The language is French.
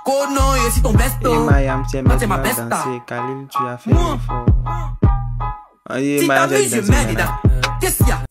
non, et si ton besto. Et Mayam, c'est ma besta. danser. Khalil, tu as fait l'effort. Si t'as vu, je m'aide. Qu'est-ce qu'il y a?